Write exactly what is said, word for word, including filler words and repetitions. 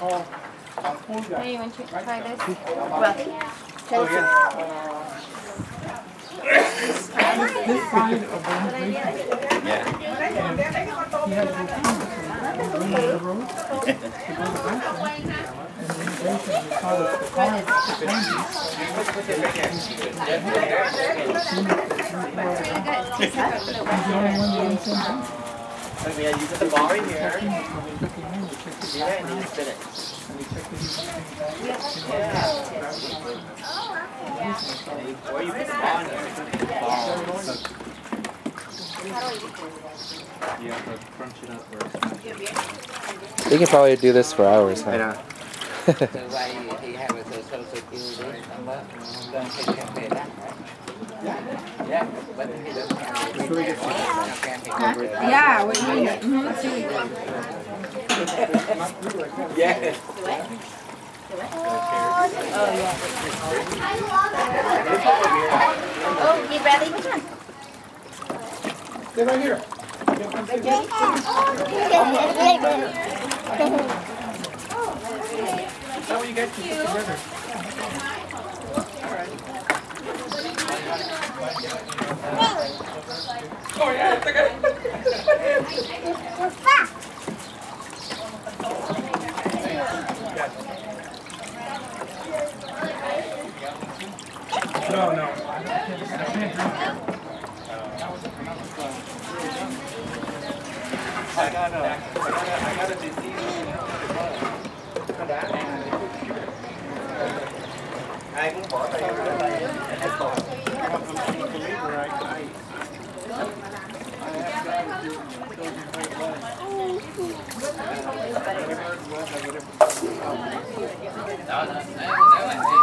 Hey, you want to try this? Well, Oh, yeah. This side of the Yeah. he has a routine. So he goes on the road to go to the bathroom, and then basically he saw that the car had handy. He's the only one that didn't send him. Oh, yeah, you put the bar in here. When they took him in, they checked his Yeah, and background, you spin it. and they checked his Yeah. Or you put the bar in here. You have to crunch it up or We can probably do this for hours, huh? I know. từ vậy thì have a social security number. Then he can pay that, right? Yeah, but he doesn't have it. Yeah, what do you mean? Mm-hmm. Yeah. Oh, yeah. Oh, you ready? Which one? Stay right here. That way you guys can sit together. Oh yeah, it's okay. No, no. I can't drink that. I got a, I got a, I got a disease. Ai cũng bỏ tay vào tay. Đó, nếu mà